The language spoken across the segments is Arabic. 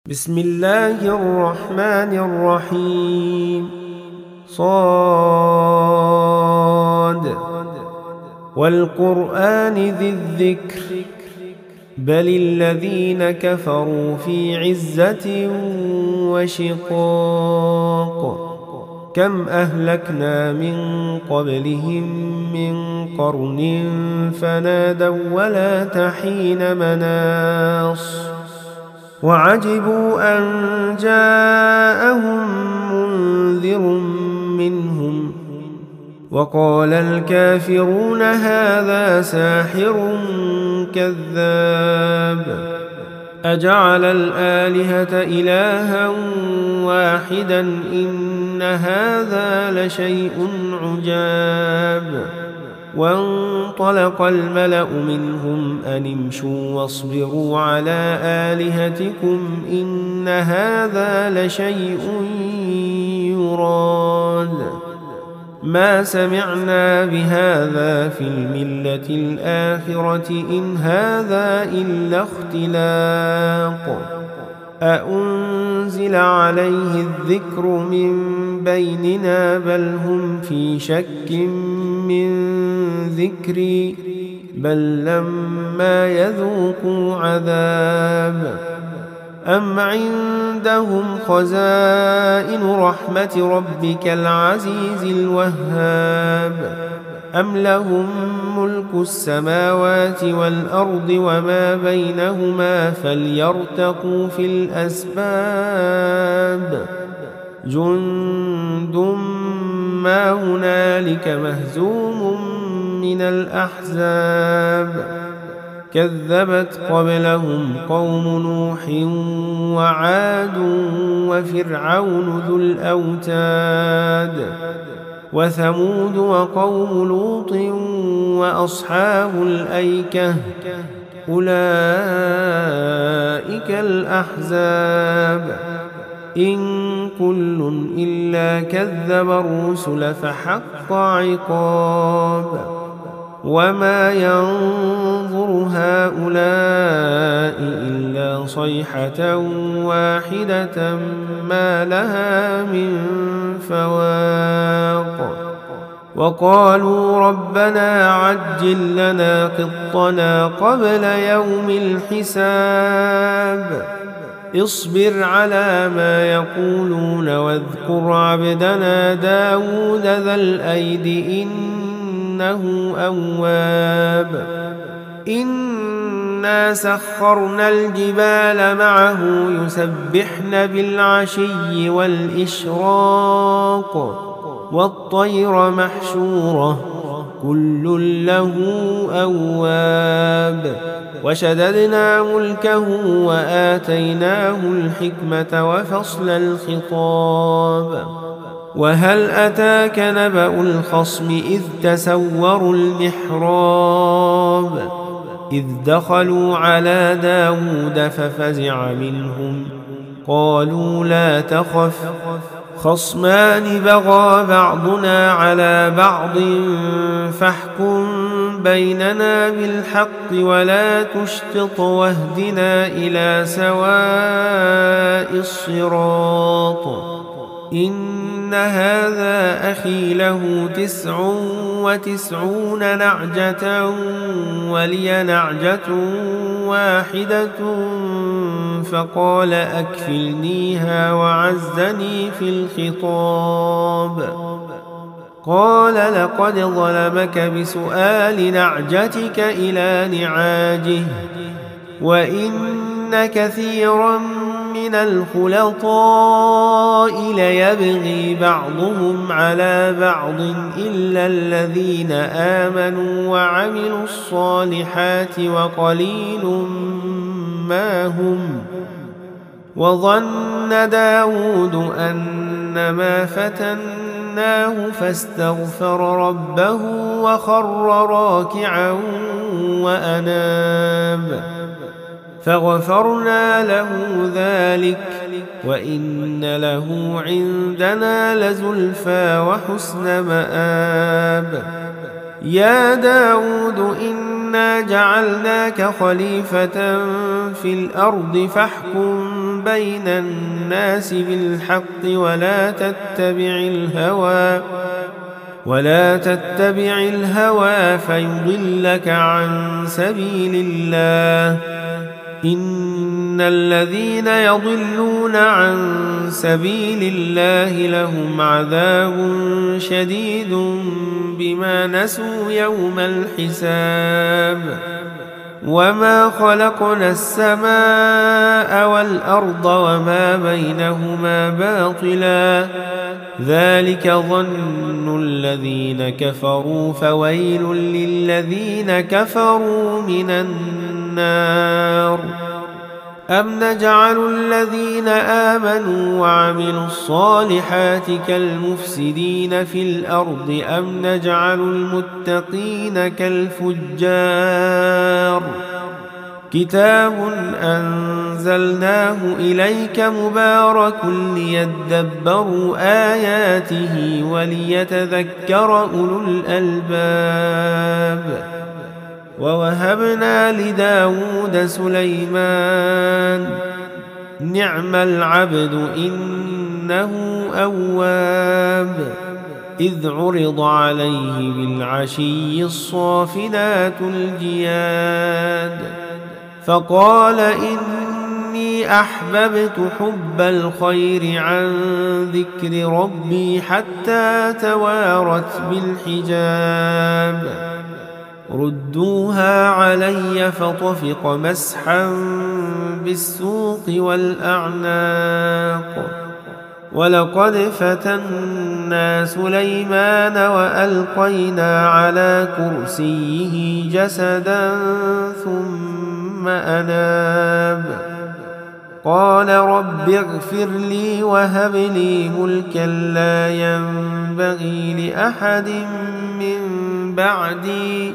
بسم الله الرحمن الرحيم صاد والقرآن ذي الذكر بل الذين كفروا في عزة وشقاق كم أهلكنا من قبلهم من قرن فنادوا ولا تحين مناص وعجبوا أن جاءهم منذر منهم وقال الكافرون هذا ساحر كذاب أجعل الآلهة إلها واحدا إن هذا لشيء عجاب وانطلق الملأ منهم أن امشوا واصبروا على آلهتكم إن هذا لشيء يراد ما سمعنا بهذا في الملة الآخرة إن هذا إلا اختلاق أأنزل عليه الذكر من بيننا بل هم في شك من ذكري بل لما يذوقوا عذاب أم عندهم خزائن رحمة ربك العزيز الوهاب أم لهم ملك السماوات والأرض وما بينهما فليرتقوا في الأسباب جند ما هنالك مهزوم من الأحزاب كذبت قبلهم قوم نوح وعاد وفرعون ذو الأوتاد وثمود وقوم لوط وأصحاب الأيكة أولئك الأحزاب إن كل إلا كذب الرسل فحق عقاب وما ينظر هؤلاء إلا صيحة واحدة ما لها من فواق وقالوا ربنا عجل لنا قطنا قبل يوم الحساب اصبر على ما يقولون واذكر عبدنا داود ذا الأيد إنه أواب إنا سخرنا الجبال معه يسبحن بالعشي والإشراق والطير محشورة كل له أواب وشددنا ملكه وآتيناه الحكمة وفصل الخطاب وهل أتاك نبأ الخصم إذ تسوروا المحراب إذ دخلوا على داود ففزع منهم قالوا لا تخف خصمان بغى بعضنا على بعض فاحكم بيننا بالحق ولا تشطط واهدنا إلى سواء الصراط إن هذا أخي له 99 نعجة ولي نعجة واحدة فقال أكفلنيها وعزني في الخطاب قال لقد ظلمك بسؤال نعجتك إلى نعاجه وإن كثيرا من الخلطاء ليبغي بعضهم على بعض إلا الذين آمنوا وعملوا الصالحات وقليل ما هم وظن داود أنما فتناه فاستغفر ربه وخر راكعا وأناب فغفرنا له ذلك وإن له عندنا لزلفى وحسن مآب يا داود إنا جعلناك خليفة في الأرض فاحكم بين الناس بالحق ولا تتبع الهوى فيضلك عن سبيل الله. إن الذين يضلون عن سبيل الله لهم عذاب شديد بما نسوا يوم الحساب. وما خلقنا السماء والأرض وما بينهما باطلا ذلك ظن الذين كفروا فويل للذين كفروا من النار. أم نجعل الذين آمنوا وعملوا الصالحات كالمفسدين في الأرض أم نجعل المتقين كالفجار. كتاب أنزلناه إليك مبارك ليدبروا آياته وليتذكر أولو الألباب. ووهبنا لداود سليمان نعم العبد إنه أواب. إذ عرض عليه بالعشي الصافنات الجياد فقال إني أحببت حب الخير عن ذكر ربي حتى توارت بالحجاب. ردوها علي فطفق مسحا بالسوق والأعناق. ولقد فتنا سليمان وألقينا على كرسيه جسدا ثم أناب. قال رب اغفر لي وهب لي ملكا لا ينبغي لأحد من بعدي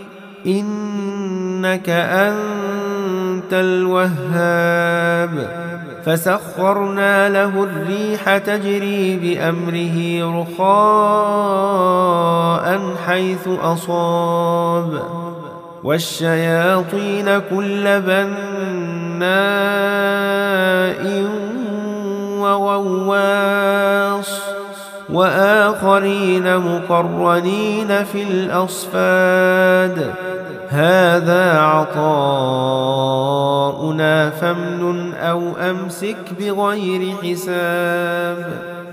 إنك أنت الوهاب. فسخرنا له الريح تجري بأمره رخاء حيث أصاب والشياطين كل بناء وغواص وآخرين مقرنين في الأصفاد. هذا عطاؤنا فامنن أو أمسك بغير حساب.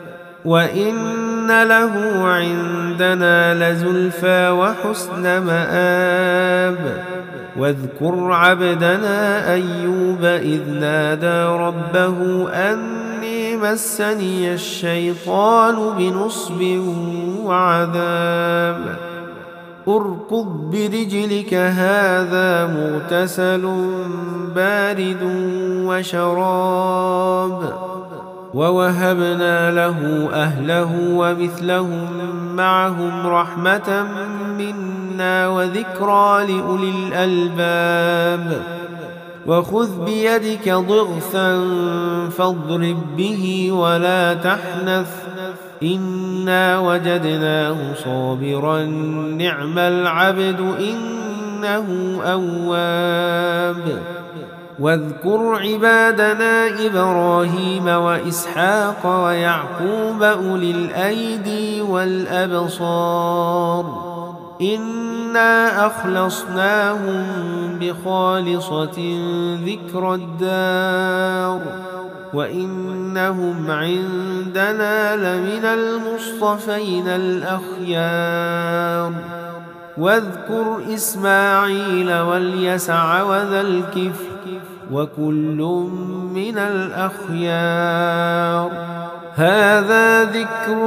وإن له عندنا لزلفى وحسن مآب. واذكر عبدنا أيوب إذ نادى ربه أني مسني الشيطان بنصب وعذاب. اركض برجلك هذا مغتسل بارد وشراب. ووهبنا له أهله ومثلهم معهم رحمة منا وذكرى لأولي الألباب. وخذ بيدك ضغثا فاضرب به ولا تحنث إنا وجدناه صابرا نعم العبد إنه أواب. واذكر عبادنا إبراهيم وإسحاق ويعقوب أولي الأيدي والأبصار إنا أخلصناهم بخالصة ذكر الدار وإنهم عندنا لمن المصطفين الأخيار. واذكر إسماعيل واليسع وذا الكفل وكل من الأخيار. هذا ذكر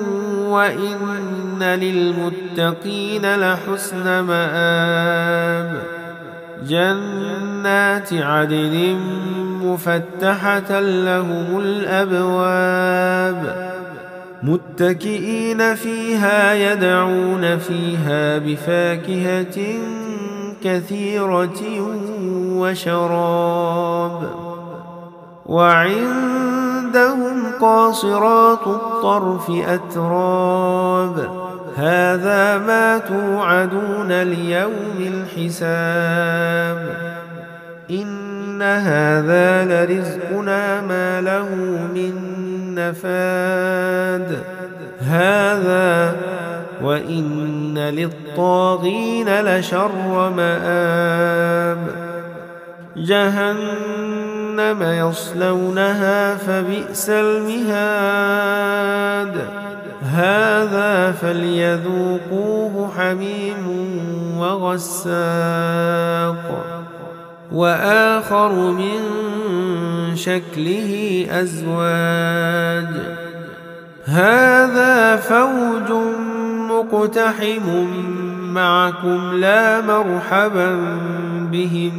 وإن للمتقين لحسن مآب. جنات عدن مفتحة لهم الأبواب متكئين فيها يدعون فيها بفاكهة كثيرة وشراب. وعندهم قاصرات الطرف أتراب. هذا ما توعدون ليوم الحساب. إن إن هذا لرزقنا ما له من نفاد هذا وإن للطاغين لشر مآب جهنم يصلونها فبئس المهاد هذا فليذوقوه حميم وغساق وآخر من شكله أزواج هذا فوج مقتحم معكم لا مرحبا بهم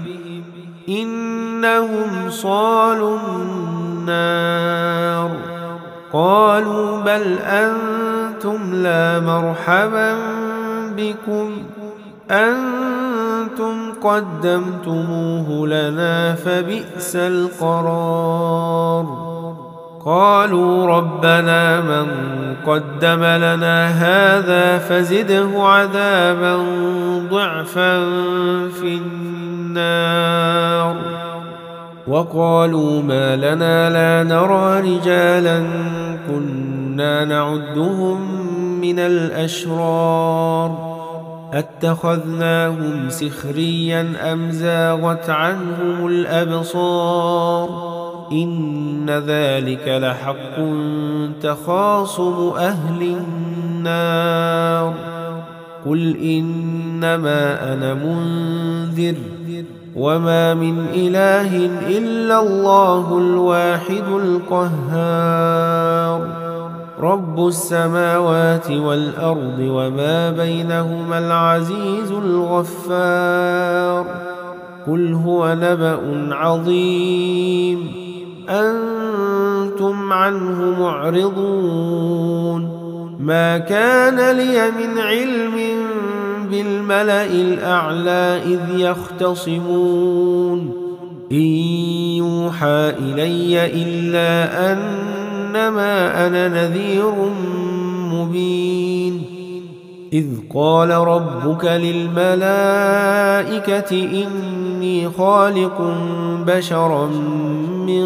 إنهم صالوا النار قالوا بل أنتم لا مرحبا بكم أنتم قدمتموه لنا فبئس القرار قالوا ربنا من قدم لنا هذا فزده عذابا ضعفا في النار وقالوا ما لنا لا نرى رجالا كنا نعدهم من الأشرار أتخذناهم سخريا أم زاغت عنهم الأبصار إن ذلك لحق تخاصم أهل النار قل إنما أنا منذر وما من إله إلا الله الواحد القهار رب السماوات والأرض وما بينهما العزيز الغفار قل هو نبأ عظيم أنتم عنه معرضون ما كان لي من علم بالملأ الأعلى إذ يختصمون إن يوحى إلي إلا أنما أنا نذير مبين إذ قال ربك للملائكة إني خالق بشرا من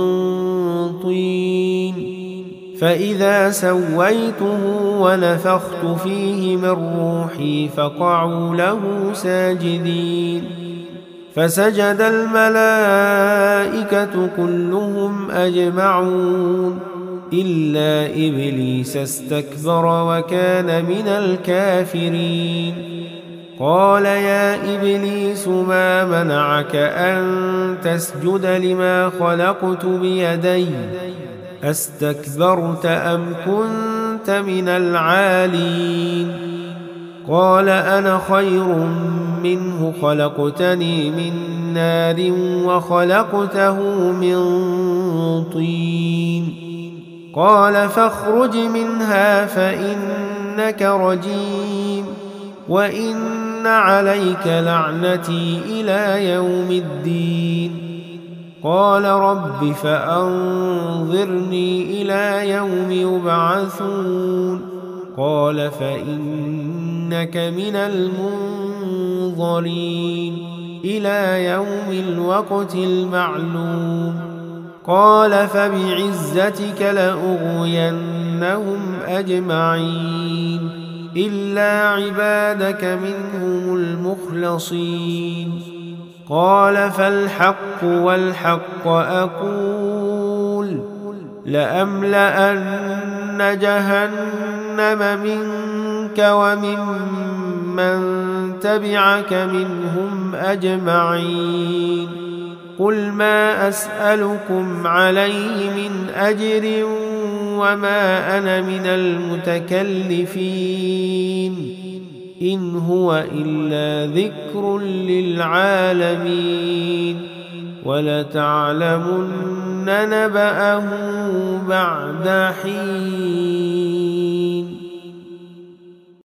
طين فإذا سويته ونفخت فيه من روحي فقعوا له ساجدين فسجد الملائكة كلهم أجمعون إلا إبليس استكبر وكان من الكافرين قال يا إبليس ما منعك أن تسجد لما خلقت بيدي أستكبرت أم كنت من العالين قال أنا خير منه خلقتني من نار وخلقته من طين قال فاخرج منها فإنك رجيم وإن عليك لعنتي إلى يوم الدين قال رب فأنظرني إلى يوم يبعثون قال فإنك من المنظرين إلى يوم الوقت المعلوم قال فبعزتك لأغوينهم أجمعين إلا عبادك منهم المخلصين قال فالحق والحق أقول لأملأن جهنم منك وممن تبعك منهم أجمعين قل ما أسألكم عليه من أجر وما أنا من المتكلفين إن هو إلا ذكر للعالمين ولتعلمن نبأه بعد حين